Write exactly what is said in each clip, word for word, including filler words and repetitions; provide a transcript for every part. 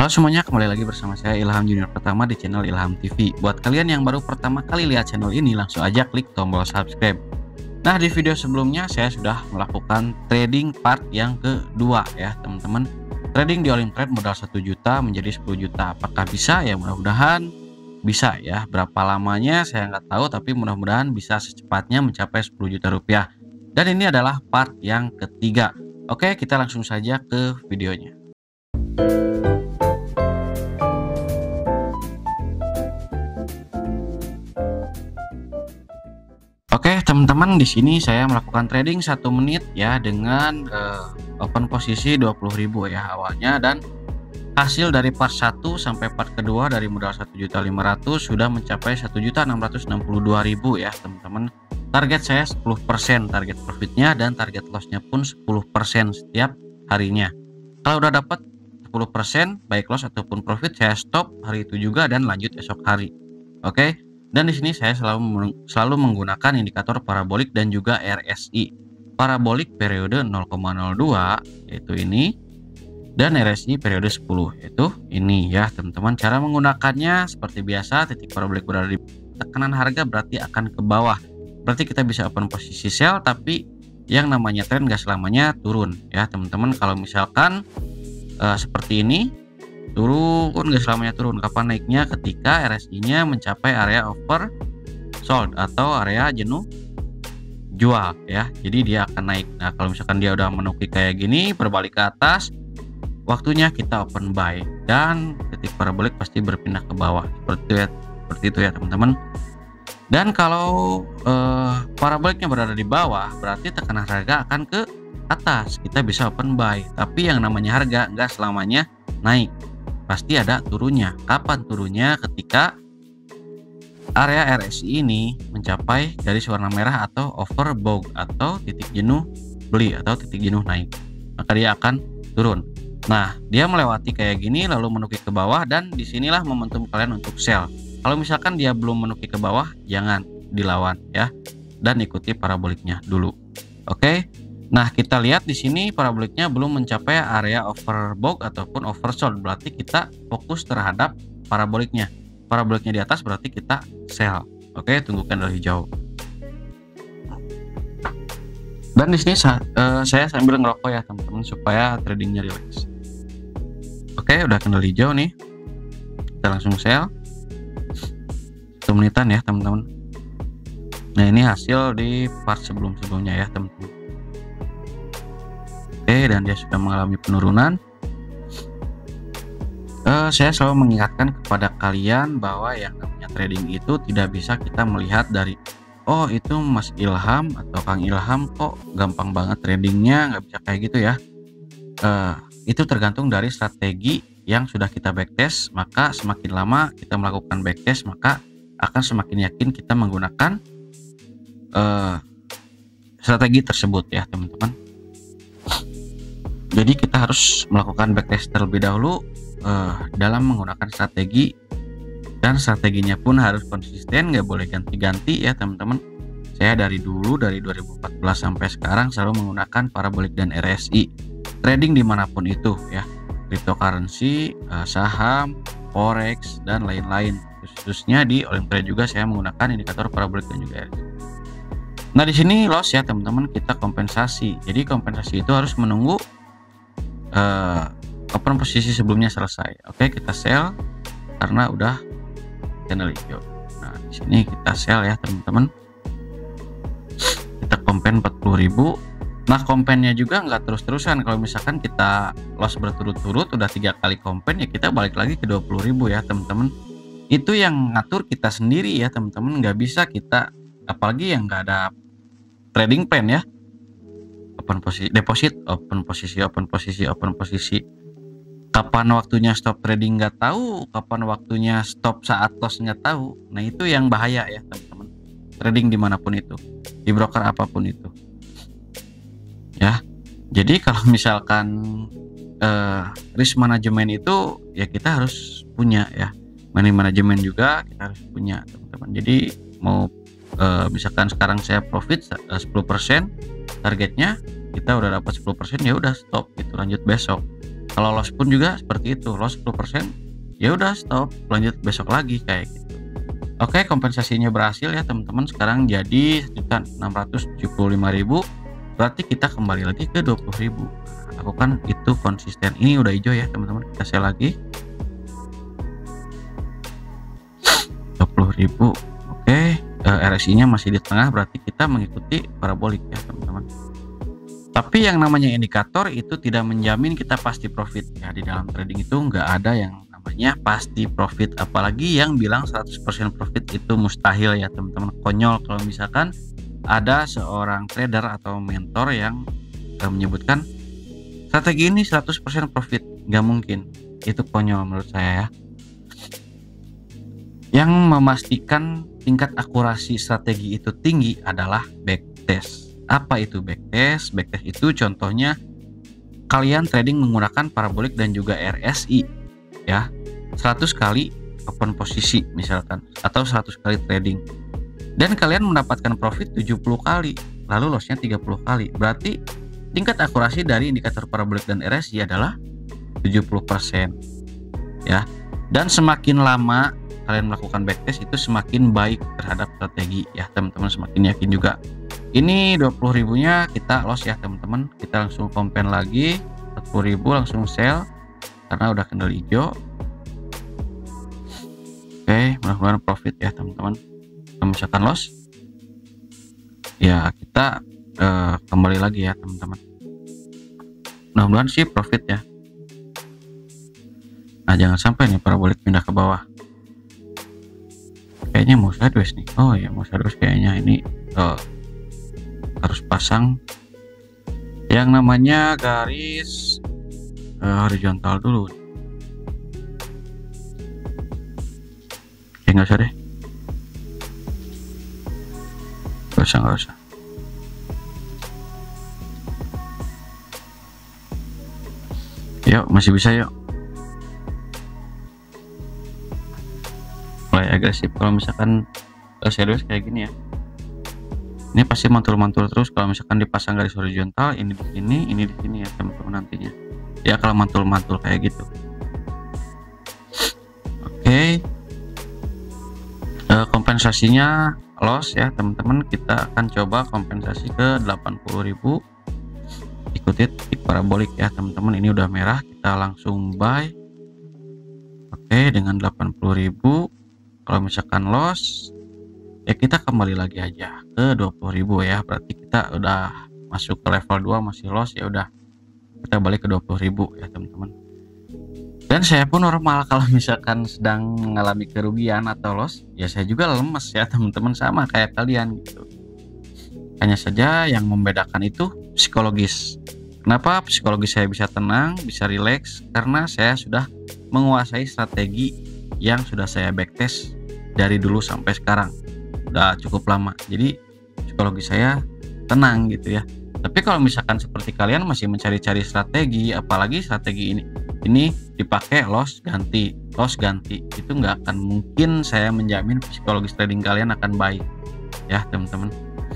Halo semuanya, kembali lagi bersama saya Ilham Junior pertama di channel Ilham T V. Buat kalian yang baru pertama kali lihat channel ini, langsung aja klik tombol subscribe. Nah, di video sebelumnya saya sudah melakukan trading part yang kedua ya teman-teman. Trading di Olimtrade modal satu juta menjadi sepuluh juta. Apakah bisa? Ya mudah-mudahan bisa ya. Berapa lamanya saya nggak tahu, tapi mudah-mudahan bisa secepatnya mencapai sepuluh juta rupiah. Dan ini adalah part yang ketiga. Oke, kita langsung saja ke videonya. Oke teman-teman, di sini saya melakukan trading satu menit ya dengan uh, open posisi dua puluh ribu ya awalnya, dan hasil dari part satu sampai part kedua dari modal satu juta lima ratus sudah mencapai satu juta enam ratus enam puluh dua ribu ya teman-teman. Target saya sepuluh persen target profitnya, dan target lossnya pun sepuluh persen setiap harinya. Kalau udah dapat sepuluh persen baik loss ataupun profit, saya stop hari itu juga dan lanjut esok hari. Oke. Dan di sini saya selalu selalu menggunakan indikator parabolik dan juga R S I. Parabolik periode nol koma nol dua yaitu ini, dan R S I periode sepuluh yaitu ini ya teman-teman. Cara menggunakannya seperti biasa, titik parabolik berada di tekanan harga berarti akan ke bawah. Berarti kita bisa open posisi sell, tapi yang namanya tren gak selamanya turun ya teman-teman. Kalau misalkan uh, seperti ini turun, nggak selamanya turun. Kapan naiknya? Ketika R S I-nya mencapai area oversold atau area jenuh jual ya. Jadi dia akan naik. Nah, kalau misalkan dia udah menukik kayak gini, berbalik ke atas, waktunya kita open buy, dan titik parabolik pasti berpindah ke bawah. Seperti itu ya, seperti itu ya teman-teman. Dan kalau eh, paraboliknya berada di bawah, berarti tekanan harga akan ke atas. Kita bisa open buy. Tapi yang namanya harga nggak selamanya naik, pasti ada turunnya. Kapan turunnya? Ketika area R S I ini mencapai garis warna merah atau overbought atau titik jenuh beli atau titik jenuh naik, maka dia akan turun. Nah, dia melewati kayak gini lalu menukik ke bawah, dan disinilah momentum kalian untuk sell. Kalau misalkan dia belum menukik ke bawah, jangan dilawan ya, dan ikuti paraboliknya dulu. Oke. Nah, kita lihat di sini paraboliknya belum mencapai area overbought ataupun oversold, berarti kita fokus terhadap paraboliknya. Paraboliknya di atas berarti kita sell. Oke, tunggu candle hijau. Dan di sini uh, saya sambil ngerokok ya teman-teman supaya tradingnya relax. Oke, udah candle hijau nih. Kita langsung sell. Satu menitan ya teman-teman. Nah, ini hasil di part sebelum-sebelumnya ya teman-teman. Oke, dan dia sudah mengalami penurunan. Uh, saya selalu mengingatkan kepada kalian bahwa yang namanya trading itu tidak bisa kita melihat dari, oh itu Mas Ilham atau Kang Ilham kok gampang banget tradingnya, nggak bisa kayak gitu ya. Uh, itu tergantung dari strategi yang sudah kita backtest. Maka semakin lama kita melakukan backtest, maka akan semakin yakin kita menggunakan uh, strategi tersebut ya teman-teman. Jadi kita harus melakukan backtest terlebih dahulu uh, dalam menggunakan strategi, dan strateginya pun harus konsisten, nggak boleh ganti-ganti ya teman-teman. Saya dari dulu dari dua ribu empat belas sampai sekarang selalu menggunakan parabolik dan R S I. Trading dimanapun itu ya, cryptocurrency, uh, saham, forex dan lain-lain. Khususnya di Olimtrade juga saya menggunakan indikator parabolik dan juga R S I. Nah, di sini loss ya teman-teman, kita kompensasi. Jadi kompensasi itu harus menunggu Uh, open posisi sebelumnya selesai. Oke, kita sell karena udah candle hijau. Nah, di sini kita sell ya teman-teman. Kita kompen empat puluh ribu. Nah, kompennya juga nggak terus-terusan. Kalau misalkan kita loss berturut-turut udah tiga kali kompen, ya kita balik lagi ke dua puluh ribu ya teman-teman. Itu yang ngatur kita sendiri ya teman-teman. Nggak bisa kita, apalagi yang nggak ada trading plan ya, open posisi deposit, open posisi, open posisi, open posisi. Kapan waktunya stop trading nggak tahu, kapan waktunya stop saat loss nggak tahu. Nah, itu yang bahaya ya teman-teman. Trading dimanapun itu, di broker apapun itu. Ya, jadi kalau misalkan uh, risk management itu ya kita harus punya ya. Money management juga kita harus punya teman-teman. Jadi mau uh, misalkan sekarang saya profit uh, sepuluh persen targetnya, kita udah dapat sepuluh persen, ya udah stop gitu, lanjut besok. Kalau loss pun juga seperti itu, loss sepuluh persen, ya udah stop, lanjut besok lagi kayak gitu. Oke, kompensasinya berhasil ya teman-teman. Sekarang jadi sejuta enam ratus tujuh puluh lima ribu, berarti kita kembali lagi ke dua puluh ribu. Aku kan itu konsisten. Ini udah hijau ya teman-teman, kita sell lagi dua puluh ribu. Oke, R S I nya masih di tengah, berarti kita mengikuti parabolik ya teman-teman. Tapi yang namanya indikator itu tidak menjamin kita pasti profit ya. Di dalam trading itu nggak ada yang namanya pasti profit, apalagi yang bilang seratus persen profit itu mustahil ya teman-teman. Konyol kalau misalkan ada seorang trader atau mentor yang eh, menyebutkan strategi ini seratus persen profit, nggak mungkin. Itu konyol menurut saya ya. Yang memastikan tingkat akurasi strategi itu tinggi adalah backtest. Apa itu backtest? Backtest itu contohnya kalian trading menggunakan parabolik dan juga R S I ya, seratus kali open posisi misalkan, atau seratus kali trading, dan kalian mendapatkan profit tujuh puluh kali, lalu lossnya tiga puluh kali. Berarti tingkat akurasi dari indikator parabolik dan R S I adalah tujuh puluh persen ya. Dan semakin lama kalian melakukan backtest itu semakin baik terhadap strategi ya teman-teman, semakin yakin juga. Ini dua puluh ribunya kita loss ya teman-teman, kita langsung kompen lagi empat puluh ribu, langsung sell karena udah candle hijau. Oke, mudah-mudahan profit ya teman-teman. Kalau misalkan loss ya kita eh, kembali lagi ya teman-teman, mudah-mudahan sih profit ya. Nah, jangan sampai nih parabolik pindah ke bawah. Kayaknya mau sideways nih. Oh ya, mau sideways kayaknya ini oh, harus pasang yang namanya garis uh, horizontal dulu. Ya nggak usah deh, nggak usah nggak usah. Yuk, masih bisa yuk. Mulai agresif kalau misalkan uh, serius kayak gini ya. Ini pasti mantul-mantul terus kalau misalkan dipasang garis horizontal, ini di sini, ini di sini ya teman-teman nantinya. Ya kalau mantul-mantul kayak gitu. Oke. E, kompensasinya loss ya teman-teman. Kita akan coba kompensasi ke delapan puluh ribu. Ikuti titik parabolik ya teman-teman. Ini udah merah, kita langsung buy. Oke, dengan delapan puluh ribu. Kalau misalkan loss ya kita kembali lagi aja ke dua puluh ribu ya, berarti kita udah masuk ke level dua, masih loss ya udah kita balik ke dua puluh ribu ya teman-teman. Dan saya pun normal kalau misalkan sedang mengalami kerugian atau loss ya, saya juga lemes ya teman-teman, sama kayak kalian gitu. Hanya saja yang membedakan itu psikologis. Kenapa psikologis saya bisa tenang, bisa rileks? Karena saya sudah menguasai strategi yang sudah saya backtest dari dulu sampai sekarang, udah cukup lama, jadi psikologi saya tenang gitu ya. Tapi kalau misalkan seperti kalian masih mencari-cari strategi, apalagi strategi ini ini dipakai loss ganti loss ganti, itu nggak akan mungkin saya menjamin psikologis trading kalian akan baik ya teman-teman.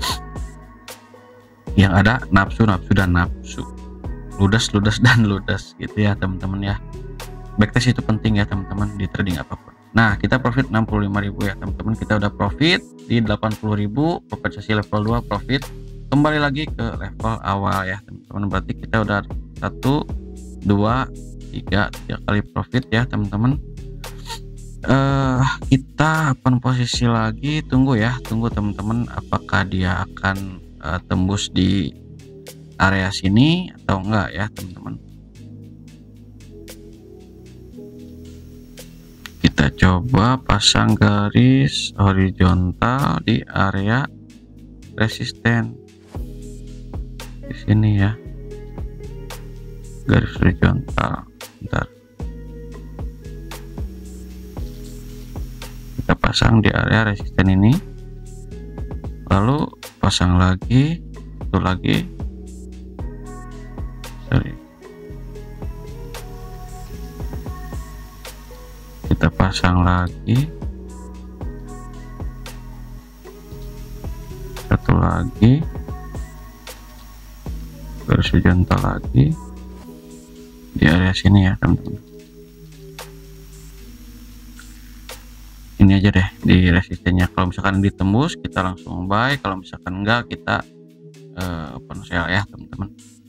Yang ada nafsu nafsu dan nafsu, ludes ludes dan ludes gitu ya teman-teman ya. Backtest itu penting ya teman-teman di trading apapun. Nah, kita profit enam puluh lima ribu ya teman-teman. Kita udah profit di delapan puluh ribu, kompensasi level dua profit. Kembali lagi ke level awal ya teman-teman. Berarti kita udah satu, dua, tiga, tiga kali profit ya teman-teman. Uh, kita open posisi lagi, tunggu ya, tunggu teman-teman apakah dia akan uh, tembus di area sini atau enggak ya teman-teman. Kita coba pasang garis horizontal di area resisten di sini ya, garis horizontal. Bentar, kita pasang di area resisten ini, lalu pasang lagi, satu lagi, sorry, kita pasang lagi, satu lagi, garis horizontal lagi, di area sini ya teman-teman. Ini aja deh di resistennya, kalau misalkan ditembus kita langsung buy, kalau misalkan enggak kita uh, open sell ya teman-teman.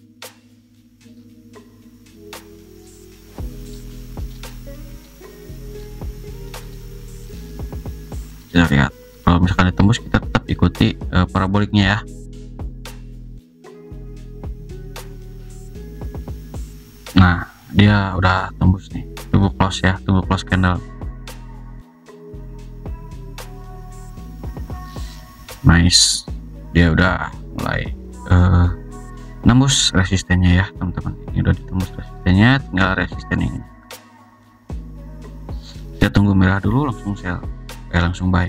Kita lihat kalau misalkan ditembus kita tetap ikuti uh, paraboliknya ya. Nah dia udah tembus nih, tunggu close ya, tunggu close candle. Nice, dia udah mulai uh, nembus resistennya ya teman-teman. Ini udah ditembus resistennya, tinggal resisten ini. Kita tunggu merah dulu langsung sell, eh langsung buy.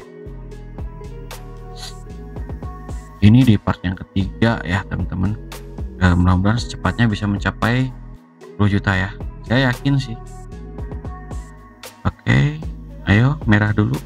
Ini di part yang ketiga ya teman-teman. Eh, mudah-mudahan secepatnya bisa mencapai sepuluh juta ya, saya yakin sih. Oke, ayo merah dulu.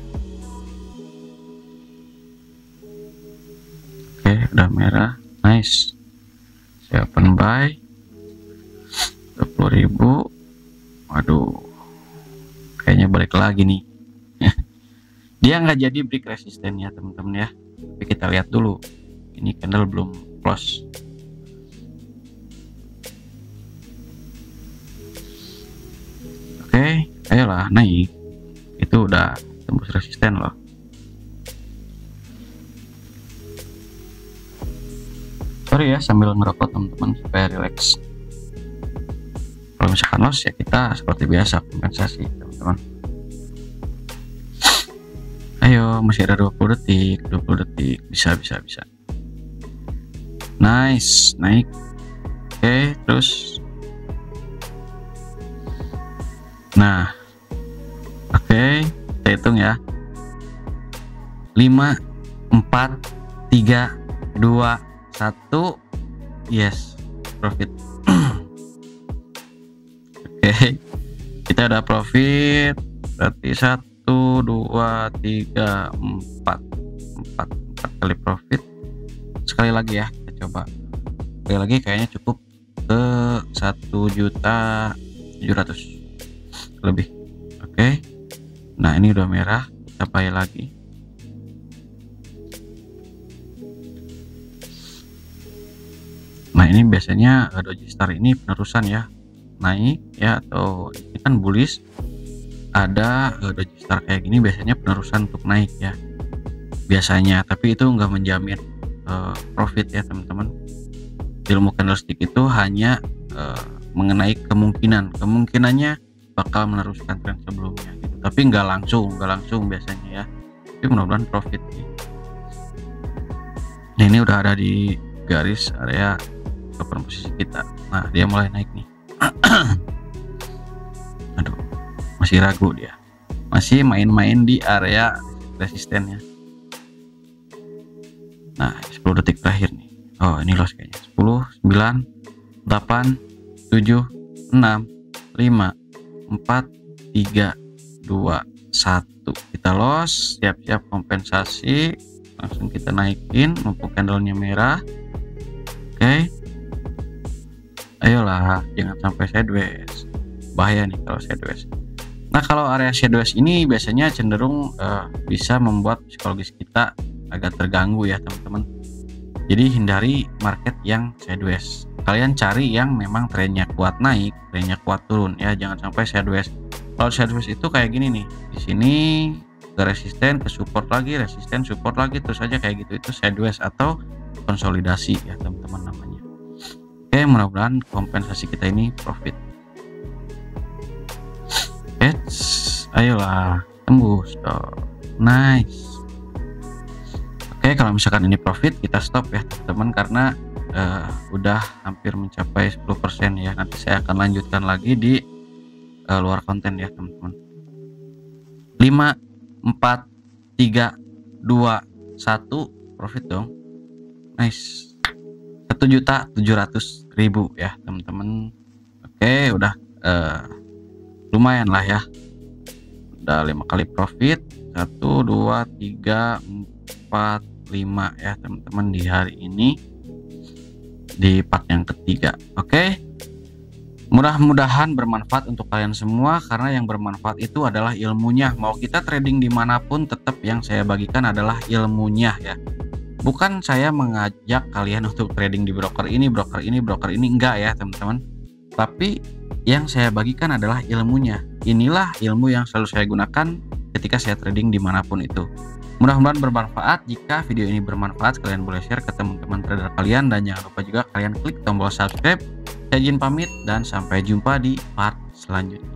Oke, udah merah, nice. Saya open buy dua puluh ribu. Waduh, kayaknya balik lagi nih. Dia nggak jadi break resistennya teman-teman ya, tapi kita lihat dulu. Ini candle belum close. Oke, ayolah naik. Itu udah tembus resisten loh. Sorry ya sambil ngerokok teman-teman supaya relax. Kalau misalkan loss ya kita seperti biasa kompensasi teman-teman. Ayo, masih ada dua puluh detik, dua puluh detik, bisa bisa bisa. Nice, naik. Oke, terus. Nah, oke, kita hitung ya. lima, empat, tiga, dua, satu. Yes, profit. Oke, kita udah profit. Berarti satu, dua, tiga, empat, empat, empat kali profit. Sekali lagi ya. Coba sekali lagi, kayaknya cukup ke satu juta tujuh ratus lebih. Oke, nah ini udah merah, kita buy lagi. Nah ini biasanya Doji Star ini penerusan ya, naik ya, atau ini kan bullish, ada Doji Star kayak gini biasanya penerusan untuk naik ya biasanya, tapi itu nggak menjamin uh, profit ya teman-teman. Ilmu candlestick itu hanya uh, mengenai kemungkinan kemungkinannya bakal meneruskan tren sebelumnya gitu. Tapi nggak langsung nggak langsung biasanya ya, tapi mudah-mudahan profit nih. Nah ini udah ada di garis area open posisi kita. Nah dia mulai naik nih. Aduh, masih ragu dia, masih main-main di area resistennya. Nah sepuluh detik terakhir nih. Oh ini loss kayaknya. Sepuluh, sembilan, delapan, tujuh, enam, lima, empat, tiga, dua, satu. Kita loss, siap-siap kompensasi. Langsung kita naikin mumpung candlenya merah. Oke, okay. Ayolah jangan sampai sideways, bahaya nih kalau sideways. Nah kalau area sideways ini biasanya cenderung uh, bisa membuat psikologis kita agak terganggu ya teman-teman. Jadi hindari market yang sideways. Kalian cari yang memang trennya kuat naik, trennya kuat turun ya, jangan sampai sideways. Kalau sideways itu kayak gini nih, di sini ke resisten, ke support lagi, resisten, support lagi, terus aja kayak gitu. Itu sideways atau konsolidasi ya teman-teman namanya. Oke, mudah-mudahan kompensasi kita ini profit. Eits, ayolah tembus dong. Nice. Oke, kalau misalkan ini profit kita stop ya teman-teman, karena uh, udah hampir mencapai sepuluh persen ya. Nanti saya akan lanjutkan lagi di uh, luar konten ya teman-teman. Lima, empat, tiga, dua, satu, profit dong. Nice, satu juta tujuh ratus ribu ya teman-teman. Oke, udah uh, lumayan lah ya, udah lima kali profit. Satu, dua, tiga, empat, lima ya teman-teman di hari ini, di part yang ketiga. Oke, Mudah-mudahan bermanfaat untuk kalian semua, karena yang bermanfaat itu adalah ilmunya. Mau kita trading dimanapun, tetap yang saya bagikan adalah ilmunya ya. Bukan saya mengajak kalian untuk trading di broker ini, broker ini, broker ini, enggak ya teman-teman. Tapi yang saya bagikan adalah ilmunya. Inilah ilmu yang selalu saya gunakan ketika saya trading dimanapun itu. Mudah-mudahan bermanfaat. Jika video ini bermanfaat, kalian boleh share ke teman-teman trader kalian, dan jangan lupa juga kalian klik tombol subscribe. Saya izin pamit dan sampai jumpa di part selanjutnya.